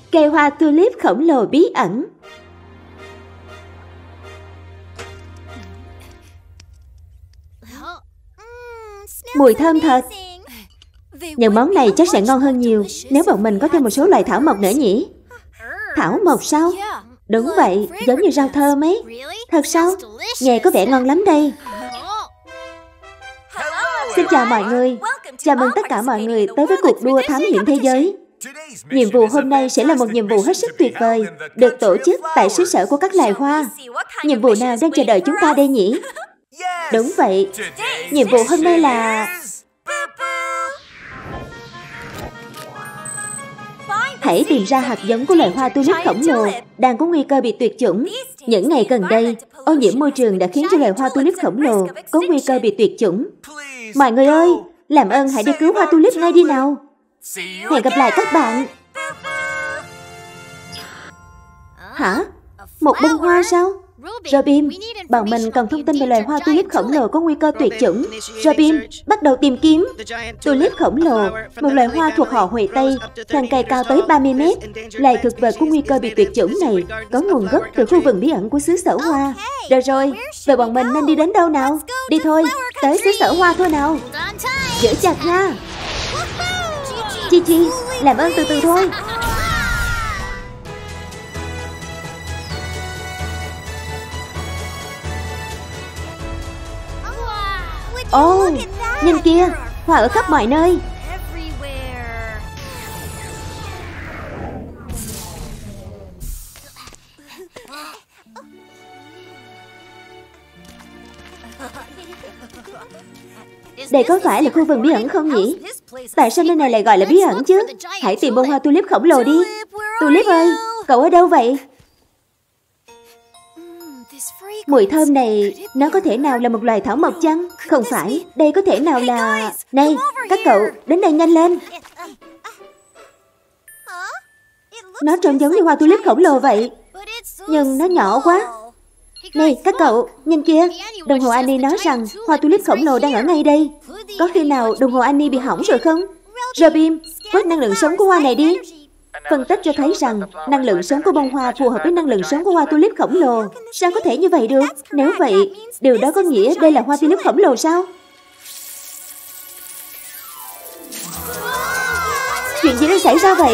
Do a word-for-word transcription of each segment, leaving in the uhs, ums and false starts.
Cây hoa tulip khổng lồ bí ẩn. Mùi thơm thật. Những món này chắc sẽ ngon hơn nhiều nếu bọn mình có thêm một số loại thảo mộc nữa nhỉ? Thảo mộc sao? Đúng vậy, giống như rau thơm ấy. Thật sao? Nghe có vẻ ngon lắm đây. Xin chào mọi người. Chào mừng tất cả mọi người tới với cuộc đua thám hiểm thế giới. Nhiệm vụ hôm nay sẽ là một nhiệm vụ hết sức tuyệt vời, được tổ chức tại xứ sở của các loài hoa. Nhiệm vụ nào đang chờ đợi chúng ta đây nhỉ? Đúng vậy, nhiệm vụ hôm nay là... Hãy tìm ra hạt giống của loài hoa tulip khổng lồ đang có nguy cơ bị tuyệt chủng. Những ngày gần đây, ô nhiễm môi trường đã khiến cho loài hoa tulip khổng lồ có nguy cơ bị tuyệt chủng. Mọi người ơi, làm ơn hãy đi cứu hoa tulip ngay đi nào. Hẹn gặp lại các bạn. Hả? Một bông hoa sao? Robin, bọn mình cần thông tin về loài hoa tulip khổng lồ có nguy cơ tuyệt chủng. Robin, bắt đầu tìm kiếm. Tulip khổng lồ, một loài hoa thuộc họ Huệ Tây, thân cây cao tới ba mươi mét. Loài thực vật có nguy cơ bị tuyệt chủng này có nguồn gốc từ khu vườn bí ẩn của xứ sở hoa. Được rồi, vậy bọn mình nên đi đến đâu nào? Đi thôi, tới xứ sở hoa thôi nào. Giữ chặt nha. Chi Chi, làm ơn từ từ thôi. Ồ, oh, nhìn kìa, hoa ở khắp mọi nơi. Đây có phải là khu vườn bí ẩn không nhỉ? Tại sao nơi này lại gọi là bí ẩn chứ? Hãy tìm bông hoa tulip khổng lồ đi. Tulip ơi, cậu ở đâu vậy? Mùi thơm này, nó có thể nào là một loài thảo mộc chăng? Không phải, đây có thể nào là... Này, các cậu, đến đây nhanh lên. Nó trông giống như hoa tulip khổng lồ vậy, nhưng nó nhỏ quá. Này, các cậu, nhìn kìa. Đồng hồ Annie nói rằng hoa tulip khổng lồ đang ở ngay đây. Có khi nào đồng hồ Annie bị hỏng rồi không? Robin, quét năng lượng sống của hoa này đi. Phân tích cho thấy rằng năng lượng sống của bông hoa phù hợp với năng lượng sống của hoa tulip khổng lồ. Sao có thể như vậy được? Nếu vậy, điều đó có nghĩa đây là hoa tulip khổng lồ sao? Chuyện gì đang xảy ra vậy?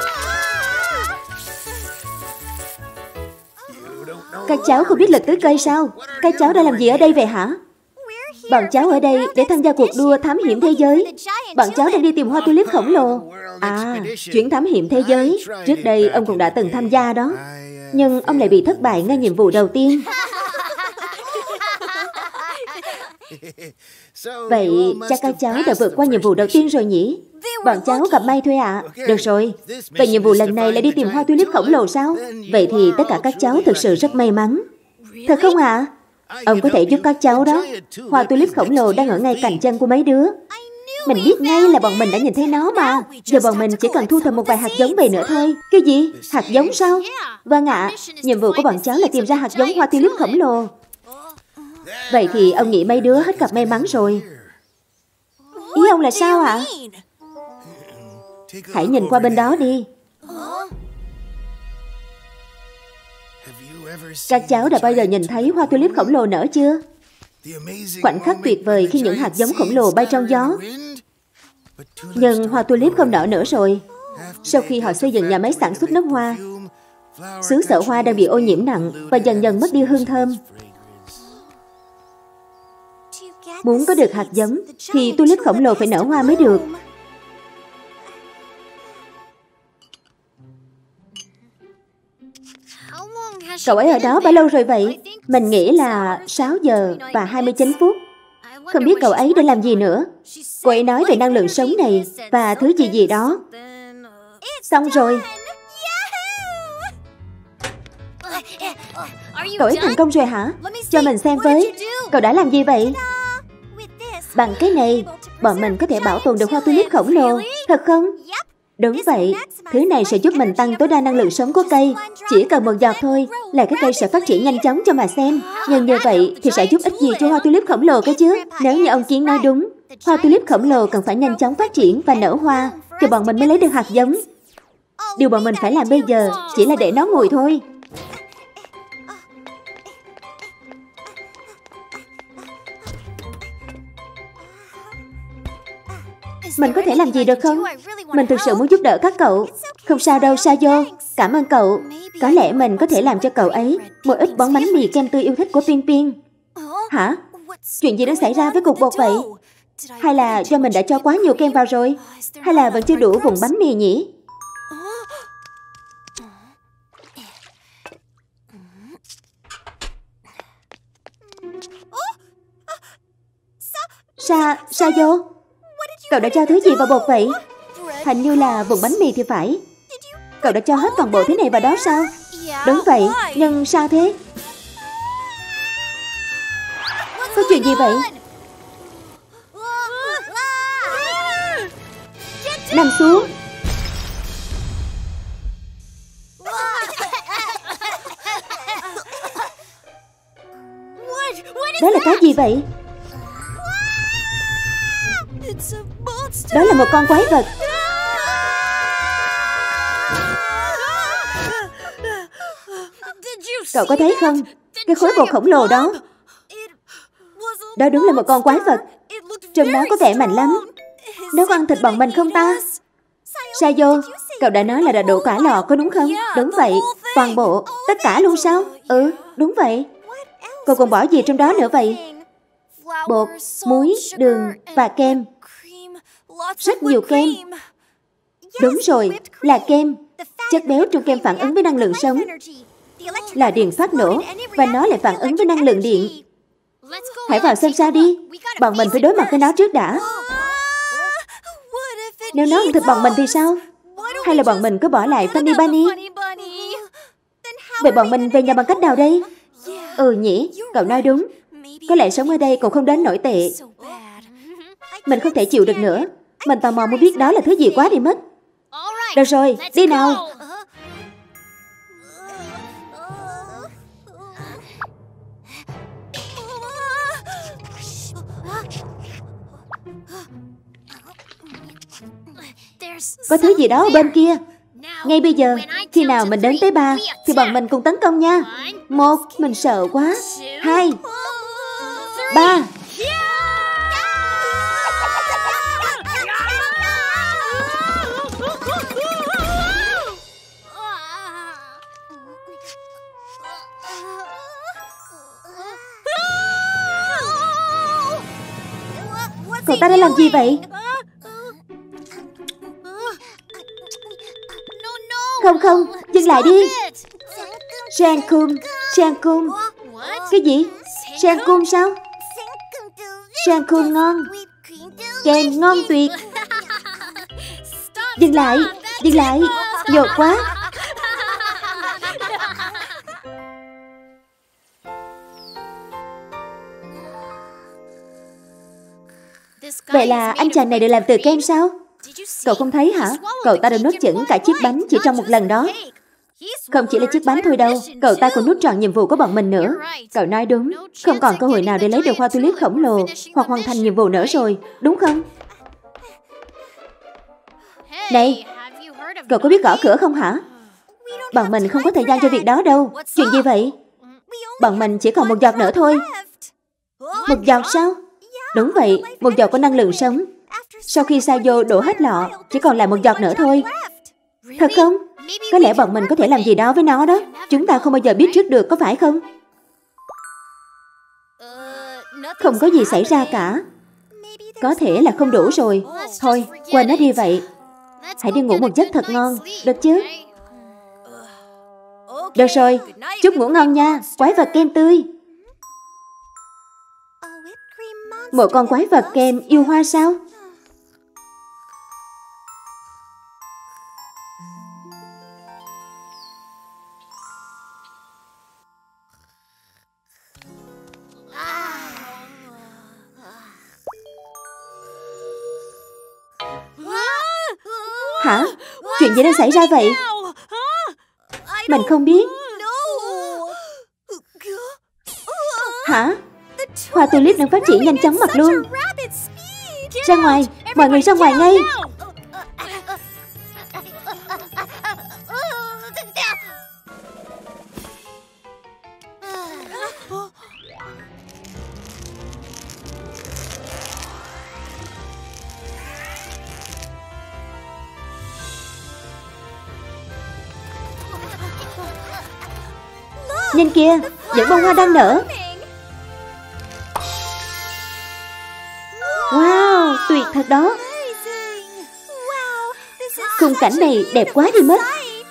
Các cháu không biết lịch tưới cây sao? Các cháu đã làm gì ở đây vậy hả? Bọn cháu ở đây để tham gia cuộc đua thám hiểm thế giới. Bọn cháu đang đi tìm hoa tulip khổng lồ. À, chuyến thám hiểm thế giới. Trước đây ông cũng đã từng tham gia đó. Nhưng ông lại bị thất bại ngay nhiệm vụ đầu tiên. Vậy chắc các cháu đã vượt qua nhiệm vụ đầu tiên rồi nhỉ? Bọn cháu gặp may thôi ạ. À. Được rồi, vậy nhiệm vụ lần này là đi tìm hoa tulip khổng lồ sao? Vậy thì tất cả các cháu thực sự rất may mắn. Thật không ạ? À? Ông có thể giúp các cháu đó. Hoa tulip khổng lồ đang ở ngay cạnh chân của mấy đứa. Mình biết ngay là bọn mình đã nhìn thấy nó mà. Giờ bọn mình chỉ cần thu thập một vài hạt giống về nữa thôi. Cái gì? Hạt giống sao? Vâng ạ, à, nhiệm vụ của bọn cháu là tìm ra hạt giống hoa tulip khổng lồ. Vậy thì ông nghĩ mấy đứa hết gặp may mắn rồi. Ý ông là sao ạ? À? Hãy nhìn qua bên đó đi. Các cháu đã bao giờ nhìn thấy hoa tulip khổng lồ nở chưa? Khoảnh khắc tuyệt vời khi những hạt giống khổng lồ bay trong gió. Nhưng hoa tulip không nở nữa rồi. Sau khi họ xây dựng nhà máy sản xuất nước hoa, xứ sở hoa đang bị ô nhiễm nặng và dần dần mất đi hương thơm. Muốn có được hạt giống thì tulip khổng lồ phải nở hoa mới được. Cậu ấy ở đó bao lâu rồi vậy? Mình nghĩ là sáu giờ và hai mươi chín phút. Không biết cậu ấy đã làm gì nữa. Cô ấy nói về năng lượng sống này và thứ gì gì đó. Xong rồi. Cậu ấy thành công rồi hả? Cho mình xem với. Cậu đã làm gì vậy? Bằng cái này, bọn mình có thể bảo tồn được hoa tulip khổng lồ. Thật không? Đúng vậy, thứ này sẽ giúp mình tăng tối đa năng lượng sống của cây. Chỉ cần một giọt thôi là cái cây sẽ phát triển nhanh chóng cho mà xem. Nhưng như vậy thì sẽ giúp ích gì cho hoa tulip khổng lồ cơ chứ? Nếu như ông Kiến nói đúng, hoa tulip khổng lồ cần phải nhanh chóng phát triển và nở hoa thì bọn mình mới lấy được hạt giống. Điều bọn mình phải làm bây giờ chỉ là để nó nguội thôi. Mình có thể làm gì được không? Mình thực sự muốn giúp đỡ các cậu. Không sao đâu Sayo, cảm ơn cậu. Có lẽ mình có thể làm cho cậu ấy một ít bón bánh mì kem tươi yêu thích của Pin Pin. Hả? Chuyện gì đang xảy ra với cục bột vậy? Hay là do mình đã cho quá nhiều kem vào rồi? Hay là vẫn chưa đủ vùng bánh mì nhỉ? Sa, Sayo, cậu đã cho thứ gì vào bột vậy? Hình như là vùng bánh mì thì phải. Cậu đã cho hết toàn bộ thứ này vào đó sao? Đúng vậy, nhưng sao thế? Có chuyện gì vậy? Nằm xuống. Đó là cái gì vậy? Đó là một con quái vật. Cậu có thấy không? Cái khối bột khổng lồ đó. Đó đúng là một con quái vật. Trông nó có vẻ mạnh lắm. Nó có ăn thịt bọn mình không ta? Sayo, cậu đã nói là đã đổ cả lọ có đúng không? Đúng vậy. Toàn bộ, tất cả luôn sao? Ừ, đúng vậy. Cậu còn bỏ gì trong đó nữa vậy? Bột, muối, đường và kem. Rất nhiều kem. Đúng rồi, là kem. Chất béo trong kem phản ứng với năng lượng sống, là điện phát nổ, và nó lại phản ứng với năng lượng điện. Hãy vào xem sao đi. Bọn mình phải đối mặt với nó trước đã. Nếu nó ăn thịt bọn mình thì sao? Hay là bọn mình cứ bỏ lại Funny Bunny? Vậy bọn mình về nhà bằng cách nào đây? Ừ nhỉ, cậu nói đúng. Có lẽ sống ở đây cũng không đến nổi tệ. Mình không thể chịu được nữa. Mình tò mò muốn biết đó là thứ gì quá đi mất. Được rồi, đi nào. Có thứ gì đó ở bên kia. Ngay bây giờ, khi nào mình đến tới ba thì bọn mình cùng tấn công nha. Một, mình sợ quá. Hai, ba. Cậu ta đã làm gì vậy? Không không, dừng lại đi. Senkum, Senkum. Cái gì? Senkum sao? Senkum ngon. Kem ngon tuyệt. Dừng lại, dừng lại. Nhột quá. Vậy là anh chàng này được làm từ kem sao? Cậu không thấy hả? Cậu ta đã nuốt chửng cả chiếc bánh chỉ trong một lần đó. Không chỉ là chiếc bánh thôi đâu, cậu ta còn nuốt trọn nhiệm vụ của bọn mình nữa. Cậu nói đúng, không còn cơ hội nào để lấy được hoa tulip khổng lồ hoặc hoàn thành nhiệm vụ nữa rồi, đúng không? Này, cậu có biết gõ cửa không hả? Bọn mình không có thời gian cho việc đó đâu. Chuyện gì vậy? Bọn mình chỉ còn một giọt nữa thôi. Một giọt sao? Đúng vậy, một giọt có năng lượng sống. Sau khi Sayo đổ hết lọ, chỉ còn lại một giọt nữa thôi. Thật không? Có lẽ bọn mình có thể làm gì đó với nó đó. Chúng ta không bao giờ biết trước được, có phải không? Không có gì xảy ra cả. Có thể là không đủ rồi. Thôi, quên nó đi vậy. Hãy đi ngủ một giấc thật ngon, được chứ? Được rồi, chúc ngủ ngon nha, quái vật kem tươi. Một con quái vật kem yêu hoa sao? Hả? Chuyện gì đang xảy ra vậy? Mình không biết. Hả? Hoa tulip đang phát triển nhanh chóng mặt luôn. Ra ngoài, mọi người ra ngoài ngay. Nhìn kìa, những bông hoa đang nở. Wow, tuyệt thật đó. Khung cảnh này đẹp quá đi mất.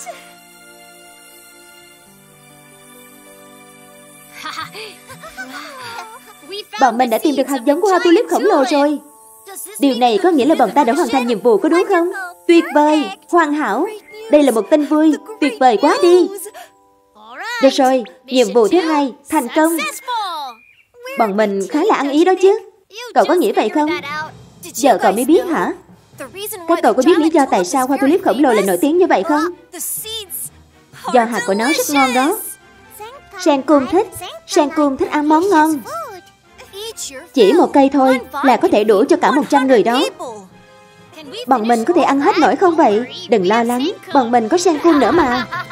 Bọn mình đã tìm được hạt giống của hoa tulip khổng lồ rồi. Điều này có nghĩa là bọn ta đã hoàn thành nhiệm vụ, có đúng không? Tuyệt vời, hoàn hảo. Đây là một tin vui, tuyệt vời quá đi. Được rồi, nhiệm vụ thứ hai thành công. Bọn mình khá là ăn ý đó chứ. Cậu có nghĩ vậy không? Giờ cậu mới biết hả? Các cậu có biết lý do tại sao hoa tulip khổng lồ lại nổi tiếng như vậy không? Do hạt của nó rất ngon đó. Sen-kun thích Sen-kun thích ăn món ngon. Chỉ một cây thôi là có thể đủ cho cả một trăm người đó. Bọn mình có thể ăn hết nổi không vậy? Đừng lo lắng, bọn mình có Sen-kun nữa mà.